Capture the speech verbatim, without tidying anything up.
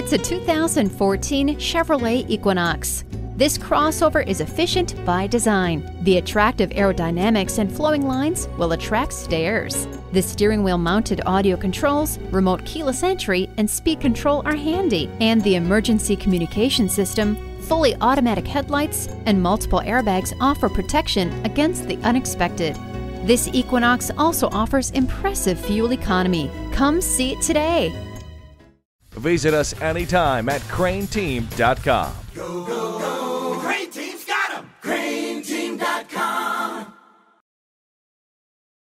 It's a two thousand fourteen Chevrolet Equinox. This crossover is efficient by design. The attractive aerodynamics and flowing lines will attract stares. The steering wheel mounted audio controls, remote keyless entry, and speed control are handy, and the emergency communication system, fully automatic headlights, and multiple airbags offer protection against the unexpected. This Equinox also offers impressive fuel economy. Come see it today. Visit us anytime at crain team dot com. Go, go.